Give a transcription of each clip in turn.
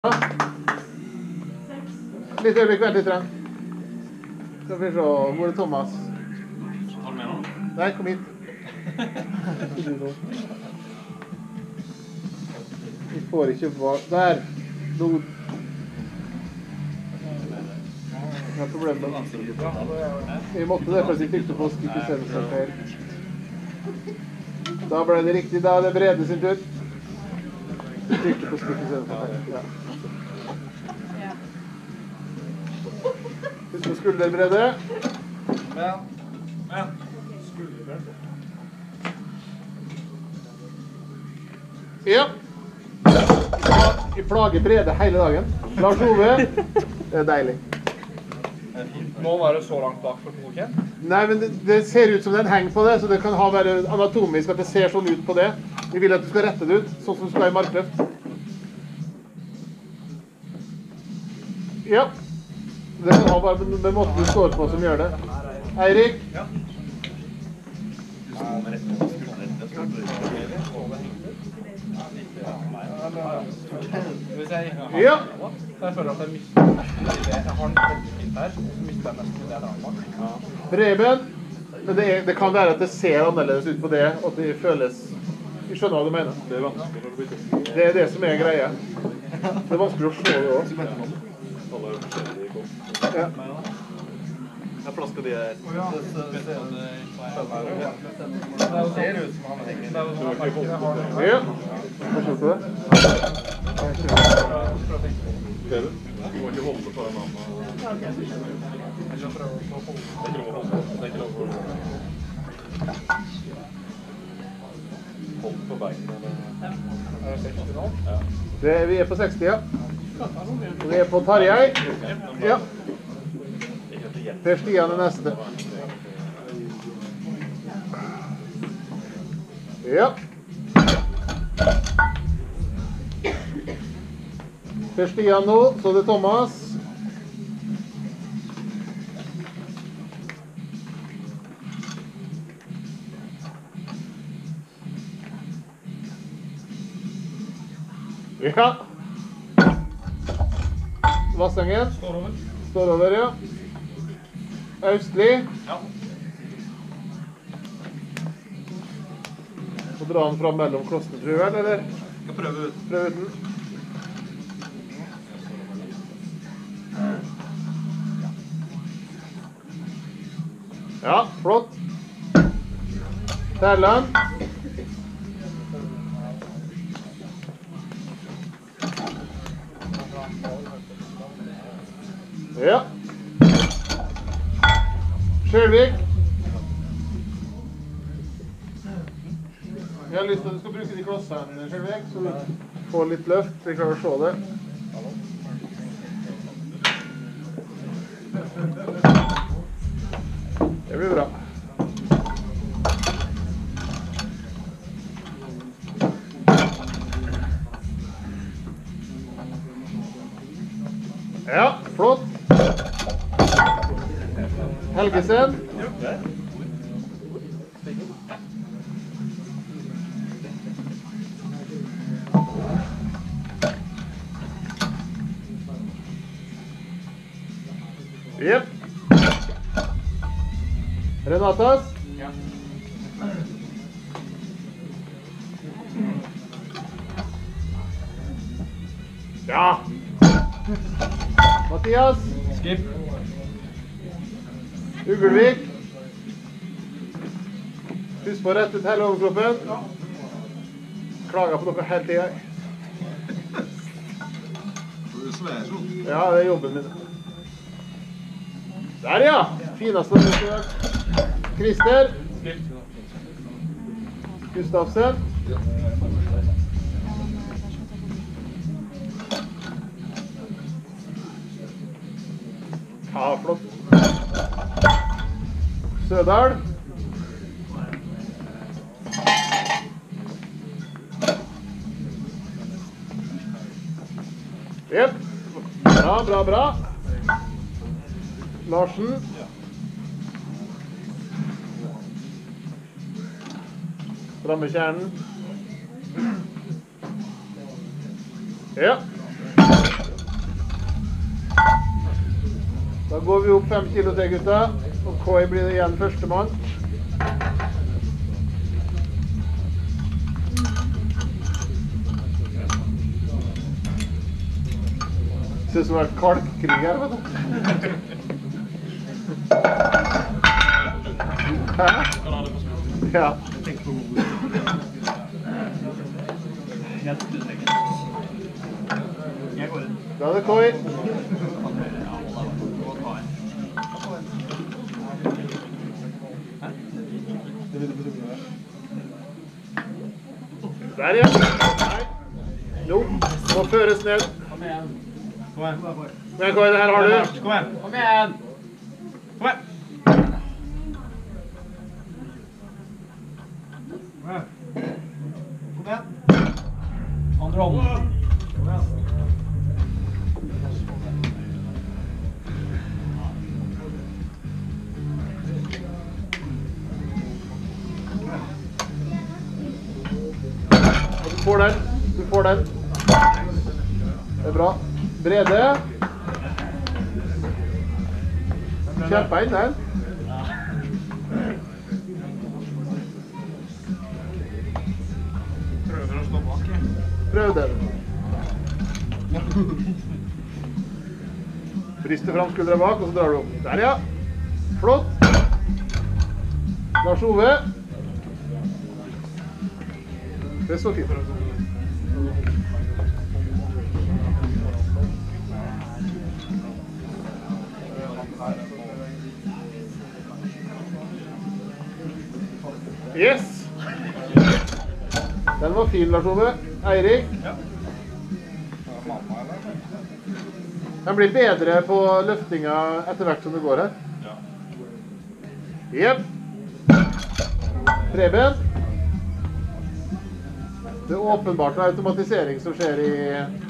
Litt øyeblikk, vent litt. Skal vi se, hvor er Thomas? Tar du med noen? Nei, kom hit. Vi får ikke der. Det er problemet. Vi måtte det, for vi trykte på ikke selv feil. Da ble det riktig, da er det Brede sin tur. Vi trykte på ikke selv feil. Ja. Husk på skulderbredde. Men. Skulderbredde. Ja. Vi plager Brede hele dagen. Lars Ove. Det er deilig. Må den være så langt bak for koken? Nei, men det ser ut som den henger på det, så det kan være anatomisk at det ser sånn ut på det. Vi vil at du skal rette det ut, sånn som du skal i markløft. Ja. Det kan ha bare den måten du står på som gjør det. Eirik? Ja. Ja. Jeg føler at jeg mister det. Jeg har den veldig fint her, så mister jeg nesten det der bak. Preben? Men det kan være at det ser annerledes ut på det, og at det føles... Vi skjønner hva du mener. Det er vanskelig når det blir tøft. Det er det som er greia. Det er vanskelig å slå det også. Alle er forskjellige i kom. Ja. Jeg flasker de her. Det ser ut som han henger. Ja. Hva skjønner du det? Ser du? Du må ikke holde på den mannen. Jeg skal prøve å holde. Det er ikke lov å holde. Det er ikke lov å holde. Hold på beina. Er det 60 nå? Ja. Vi er på 60, ja. Vi er på Tarjei. Ja. Per Stian er neste. Ja. Per Stian nå, så det er Thomas. Ja. Vassengen. Står over, ja. Østli. Ja. Og dra den fram mellom klossene, tror jeg, eller? Skal prøve ut. Prøve den. Ja, flott. Terland. Ja. Skjølvik. Jeg har lyst til at du skal bruke de klossene, Skjølvik, så du får litt løft, så vi klarer å se det. Det blir bra. Ja, flott. Helgesen. Jep. Renatas. Ja. Ja. Mathias. Skip. Ugelvik. Husk på å rette ut hele overkroppen. Klager på dere hele tiden. Ja, det er jobben min. Der, ja. Fineste i dag. Christer. Gustavsen. Ja, flott. Sødal. Jep. Bra, bra, bra. Larsen. Stramme kjernen. Ja. Da går vi opp 5 kilo til, gutta. Og Koi blir det igjen førstemann. Ser ut som det er kalkkrig her, vet du. Hæ? Ja. Da er det Koi. Der, ja. Nei. Nå. Må føres ned. Kom igjen. Men Koi, det her har du. Kom igjen. Kom igjen. Kom igjen. Kom igjen. Andre hånden. Kom igjen. Du får den. Du får den. Det er bra. Brede. Kjempe inn den. Prøver å stå bak, jeg. Prøv den. Brister fram skuldra bak, og så drar du opp. Der, ja. Flott. Lars Ove. Det er så fint. Yes! Den var fin, Lars Ove. Eirik? Ja. Den blir bedre på løftinga etter hvert som det går her. Ja. Jep. Preben? Det er åpenbart en automatisering som skjer i...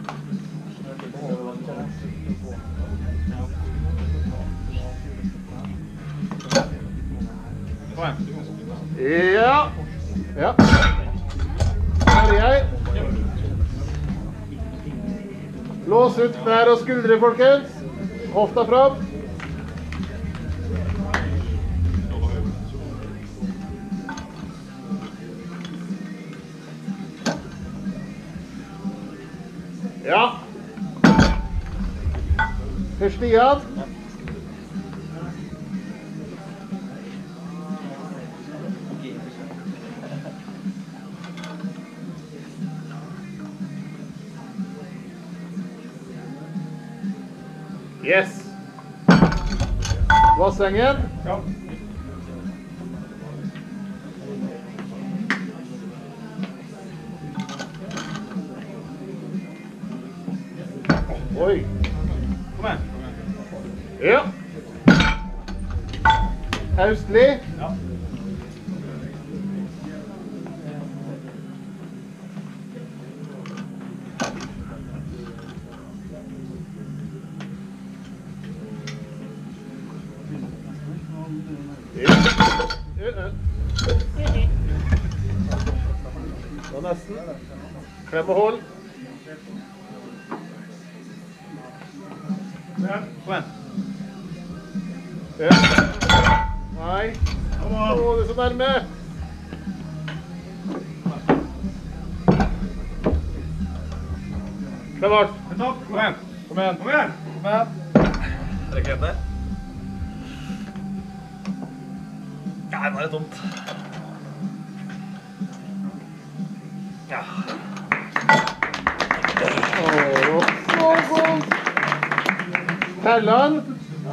Kom igjen. Ja. Ja. Her er jeg. Lås ut knær og skuldre, folkens. Hofta fram. Ja. Per Stian. Yes. Vassengen. Ja. Oi. Kom igjen. Ja. Haustli. Ja. Og nesten. Klem og hold. Kom igjen. Ja. Nei. Å, det er så nærme. Klart. Kom igjen. Kom igjen. Kom igjen. Kom igjen. Trekker etter. Nei, nå er det tomt. Ja. Så godt. Perland.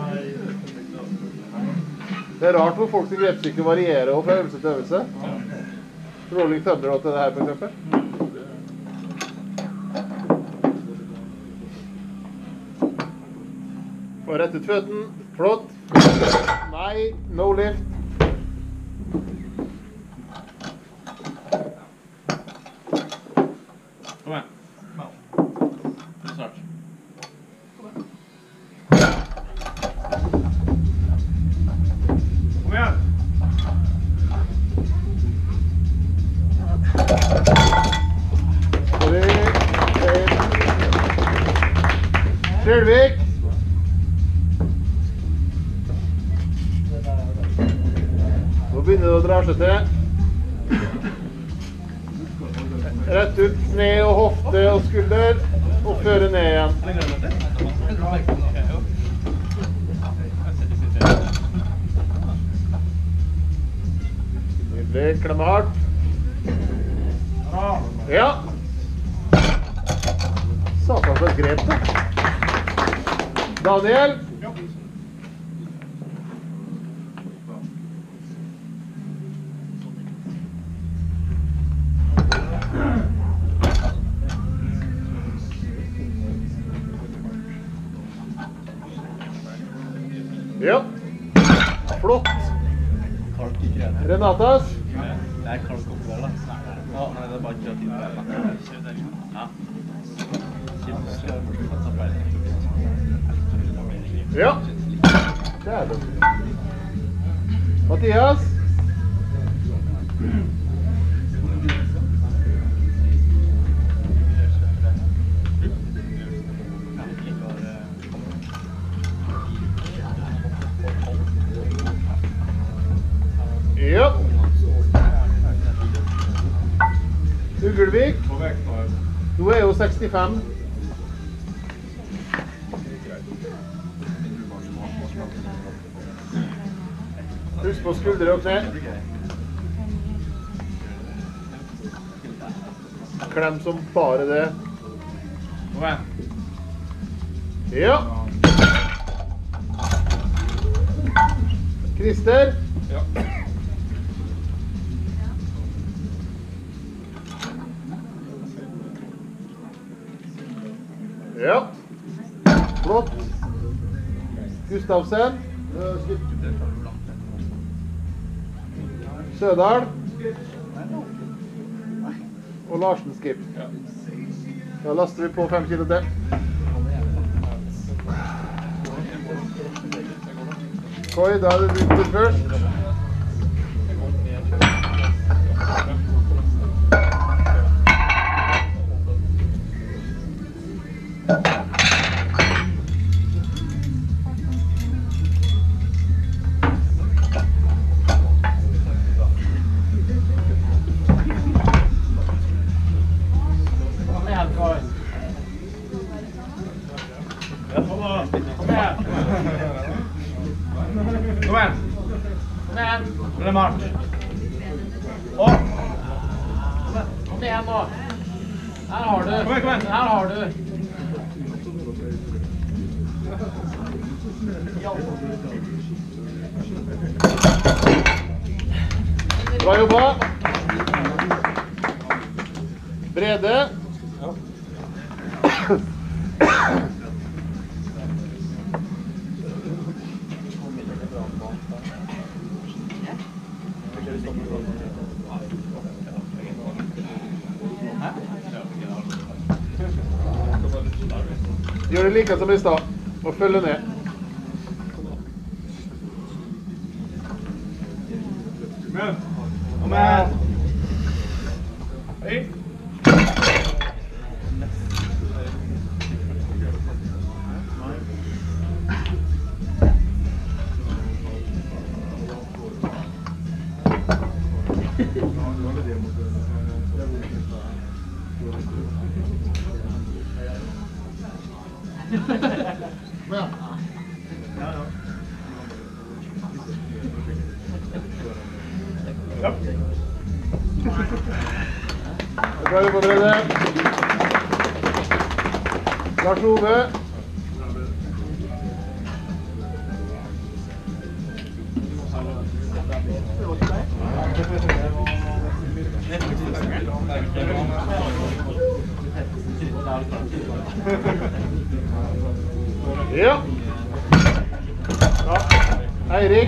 Det er rart hvor folk til grepsstykker varierer og fra øvelse til øvelse. Rolling Thunder til det her, for eksempel. Og rett ut føtten. Flott. Nei, no lift. Kom igjen. Det er snart. Kom igjen. Skjelvik. finner du å dra seg til. Rett ut kne og hofte og skulder, og føre ned igjen. Nydelig, klemme hardt. Ja. Satan for et grep da. Daniel. Ja. Flott. Renatas. Det er kalk oppi der da. Ja, nei, det er bare kreativt der da. Ja. Ja. Det er det. Mathias. Ja. Ugelvik. Nå er jo 65. Husk på skuldre og kne. Klem som bare det. Ja. Christer. Ja. Ja. Flott. Gustavsen. Sødal. Og Larsen skip. Da laster vi på 5 kilo til. Koi, da er det du først. Bra jobba. Brede. Gjør det like som i stad, og følge ned. Kom igjen! Hei! Bra jobba, Brede. Lars Ove. Ja. Ja. Eirik.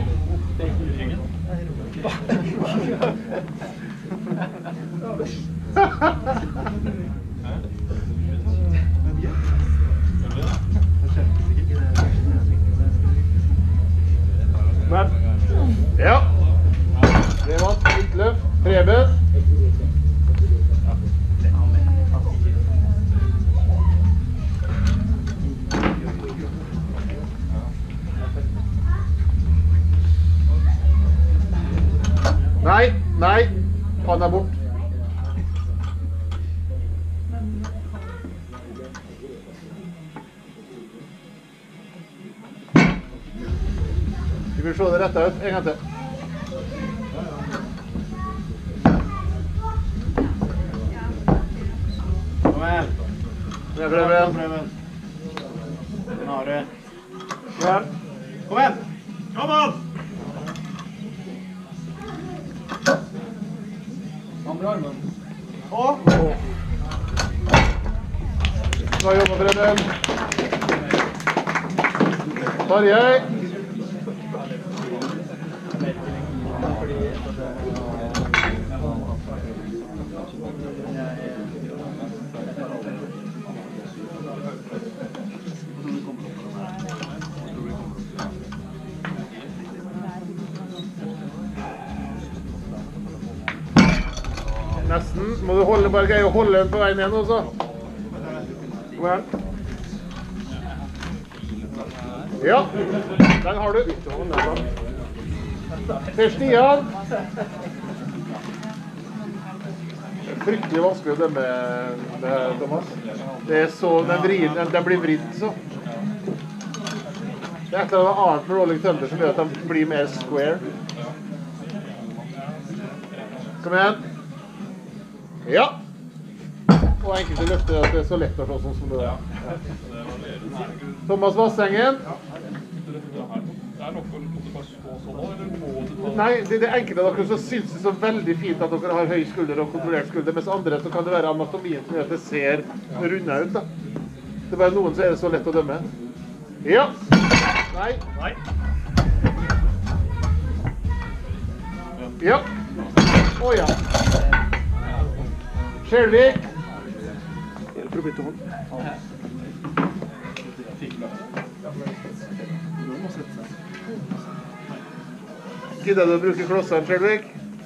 Men, ja. Det var et litt løft. Preben. Nei, han er bort. Vi vil se det rett ut, en gang til. Kom igjen. Jeg prøver igjen. Den har du. Ja. Kom igjen. Kom an! Andre armen. Bra jobba, Preben. Tarjei. Nesten. Må du holde, bare greie å holde den på vei ned nå, så. Kom igjen. Ja, den har du. Per Stian. Det er fryktelig vanskelig å dømme det her, Thomas. Det er så, den blir vridd så. Det er et eller annet med Rolling Thunder som gjør at de blir mer square. Kom igjen. Ja. Og enkelte løfter at det er så lett å slå sånn som det er. Thomas Vassengen. Nei, det er enkelte av dere som synes det er så veldig fint at dere har høy skulder og kontrollert skulder, mens andre så kan det være anatomien som gjør at det ser rundet ut da. Det er bare noen som er det så lett å dømme. Ja. Nei. Nei. Ja. Ja. Skjelvik. Gidder du å bruke klossene, Skjelvik?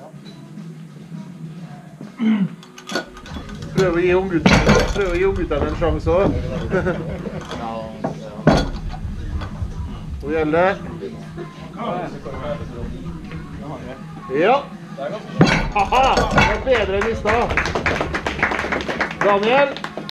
Prøv å gi ungguttene en sjanse også. Hvor gjelder det? Ja. Haha, det var bedre enn i stad. Daniel.